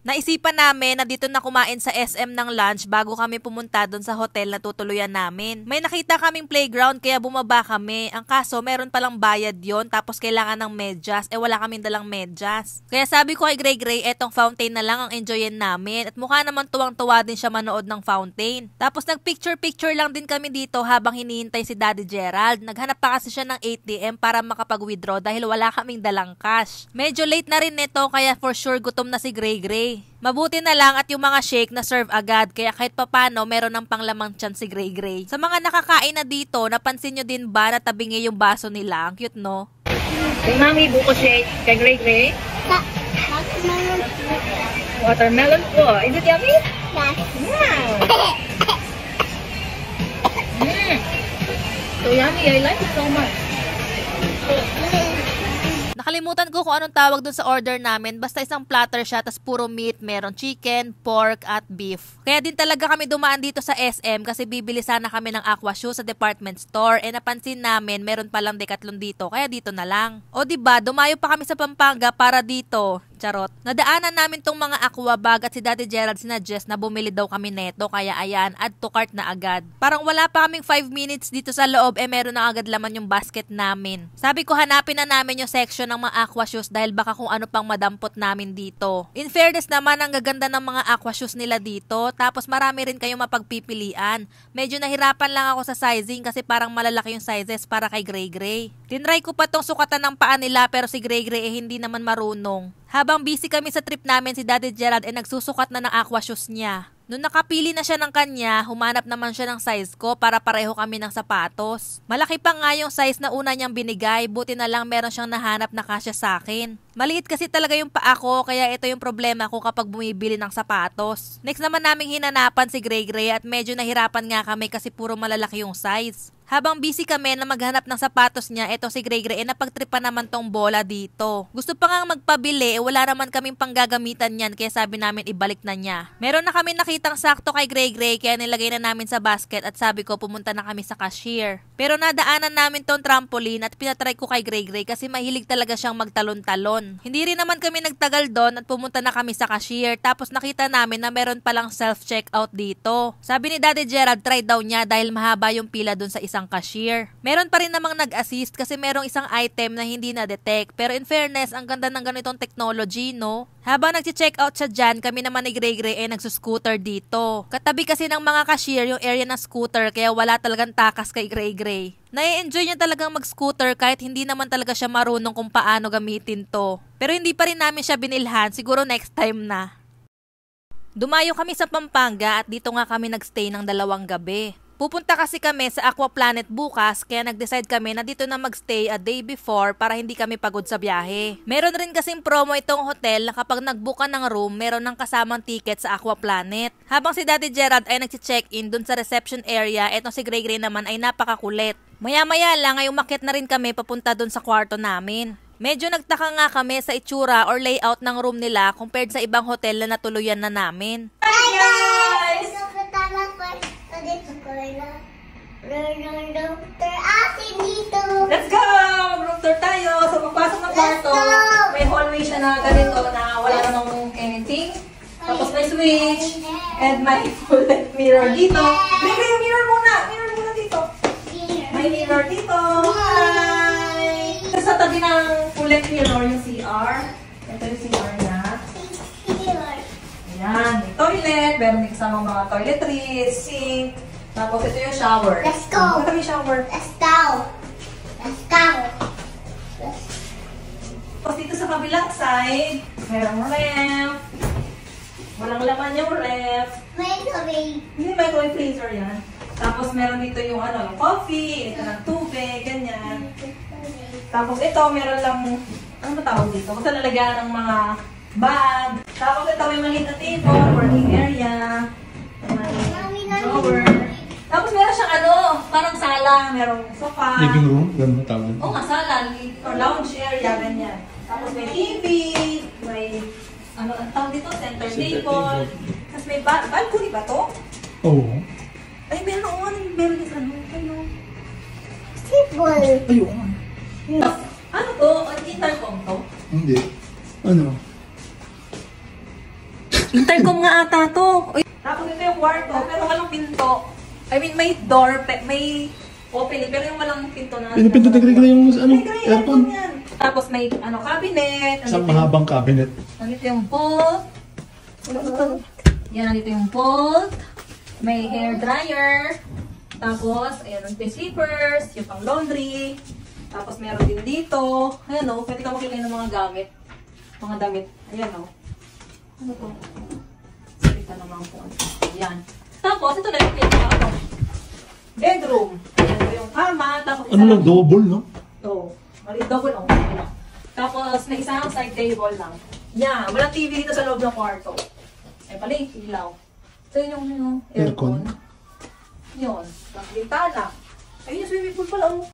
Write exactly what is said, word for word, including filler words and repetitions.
Naisipan namin na dito na kumain sa S M ng lunch bago kami pumunta doon sa hotel na tutuluyan namin. May nakita kaming playground kaya bumaba kami. Ang kaso meron palang bayad yon tapos kailangan ng medyas. Eh wala kaming dalang medyas. Kaya sabi ko kay Gray Gray, etong fountain na lang ang enjoyin namin. At mukha naman tuwang-tuwa din siya manood ng fountain. Tapos nagpicture-picture lang din kami dito habang hinihintay si Daddy Gerald. Naghanap pa kasi siya ng A T M para makapag-withdraw dahil wala kaming dalang cash. Medyo late na rin nito kaya for sure gutom na si Gray Gray. Mabuti na lang at yung mga shake na serve agad kaya kahit papano meron ng panglamang tiyan si Gray Gray. Sa mga nakakain na dito, napansin nyo din ba na tabingi yung baso nila? Ang cute, no? Kay Mami, buko shake. Kay Gray Gray? Watermelon. Watermelon po. Is it yummy? Yes. Yeah. Mm. So yummy. I like it so much. Nakalimutan ko kung anong tawag dun sa order namin. Basta isang platter siya, tas puro meat. Meron chicken, pork, at beef. Kaya din talaga kami dumaan dito sa S M kasi bibili sana kami ng aqua shoe sa department store. E napansin namin, meron palang Decathlon dito. Kaya dito na lang. O diba, dumayo pa kami sa Pampanga para dito. Charot. Nadaanan namin tong mga aqua bag at si Daddy Gerald sinadjust na bumili daw kami neto. Kaya ayan, add to cart na agad. Parang wala pa kaming five minutes dito sa loob. Eh meron na agad laman yung basket namin. Sabi ko hanapin na namin yung section ng mga aqua shoes dahil baka kung ano pang madampot namin dito. In fairness naman, ang gaganda ng mga aqua shoes nila dito. Tapos marami rin kayong mapagpipilian. Medyo nahirapan lang ako sa sizing kasi parang malalaki yung sizes para kay Gray Gray. Tinry ko pa tong sukatan ng paa nila pero si Gray Gray eh hindi naman marunong. Habang busy kami sa trip namin, si Daddy Gerald ay eh, nagsusukat na ng aqua shoes niya. Nung nakapili na siya ng kanya, humanap naman siya ng size ko para pareho kami ng sapatos. Malaki pa nga yung size na una niyang binigay, buti na lang meron siyang nahanap na kasya sa akin. Maliit kasi talaga yung paa ko, kaya ito yung problema ko kapag bumibili ng sapatos. Next naman naming hinanapan si Gray Gray at medyo nahirapan nga kami kasi puro malalaki yung size. Habang busy kami na maghanap ng sapatos niya, eto si Gray Gray, eh napagtripa naman tong bola dito. Gusto pa nga magpabili, eh wala naman kaming panggagamitan niyan kaya sabi namin ibalik na niya. Meron na kami nakitang sakto kay Gray Gray kaya nilagay na namin sa basket at sabi ko pumunta na kami sa cashier. Pero nadaanan namin tong trampoline at pinatry ko kay Gray Gray kasi mahilig talaga siyang magtalon-talon. Hindi rin naman kami nagtagal doon at pumunta na kami sa cashier tapos nakita namin na meron palang self-checkout dito. Sabi ni Daddy Gerald try daw niya dahil mahaba yung pila doon sa isang cashier. Meron pa rin namang nag-assist kasi merong isang item na hindi na-detect. Pero in fairness, ang ganda ng ganitong technology, no? Habang nag-check out siya dyan, kami naman ni Gray Gray eh nagsuscooter dito. Katabi kasi ng mga cashier yung area ng scooter kaya wala talagang takas kay Gray Gray. Nai-enjoy niya talagang mag-scooter kahit hindi naman talaga siya marunong kung paano gamitin to. Pero hindi pa rin namin siya binilhan, siguro next time na. Dumayo kami sa Pampanga at dito nga kami nagstay ng dalawang gabi. Pupunta kasi kami sa Aqua Planet bukas kaya nag-decide kami na dito na magstay a day before para hindi kami pagod sa biyahe. Meron rin kasing promo itong hotel na kapag nag-book ka ng room, meron ng kasamang ticket sa Aqua Planet. Habang si Daddy Gerald ay nag-check-in dun sa reception area, etong si Gray Gray naman ay napakakulit. Maya-maya lang ay umakyat na rin kami papunta dun sa kwarto namin. Medyo nagtaka nga kami sa itsura or layout ng room nila compared sa ibang hotel na natuluyan na namin. Hi guys! Doctor Asin dito. Let's go! Room tour tayo. So, pagpasok ng kwarto, may hallway siya na ganito na wala namang anything. Tapos may switch. And may full length mirror dito. Bring yung mirror muna. Mirror muna dito. May mirror dito. Hi! Sa tabi ng full length mirror yung C R. Ito yung C R niya. Ayan. May toilet. Meron din kasama mga toiletries, sink. Tapos ito yung shower. Let's go. Ito yung shower. Let's go. Let's go. Tapos dito sa kabilang side, merong ref. Walang laman yung ref. Microwave. Hindi, microwave freezer yan. Tapos meron dito yung ano, yung coffee, ito ng tubig, ganyan. Tapos ito, meron lang, ano ba tawag dito? Basta lalagyan ng mga bag. Tapos ito may maliit na table, working area. May drawer. Tapos meron siyang ano, parang sala, merong sofa. Living room? Ganun ang tawag. Oo nga, sala, or lounge area, ganyan. Tapos may T V, may, ano, ang tawag dito, center table. Tapos may ba balcony ba to? Oo. Ay, meron, oo, meron din ano, ano. Table. Ayun. Ano to? Ang intercom to? Hindi. Ano? Intercom nga ata to. Uy. Tapos ito yung kwarto, pero walang pinto. I mean, may door, pe- may opening, pero yung walang pinto na. Pinipinto na gregla yung ano, Ay, aircon. yan. Tapos may ano cabinet. Isang nandito yung- mahabang cabinet. Nandito yung bolt. Yan, nandito yung bolt. May hair dryer. Tapos, ayan, nandito yung slippers, yung pang laundry. Tapos meron din dito. Ayan o, pwede ka makilay ng mga gamit. Mga damit. Ayan o. Ano to? Salita naman po. Ayan. Tapos, ito na yung pinaka bedroom. Ayan, ito yung kama. Tapos, Ano lang, double, no? Oo. Mali, double ang oh. Tapos, may isang side table lang. Yan. Walang T V dito sa loob ng kwarto. Ay, pala yung ilaw. Ito yung, yung aircon. Aircon. Yun. Tapos, bintana. Ayun yung swimming pool pala. Oh.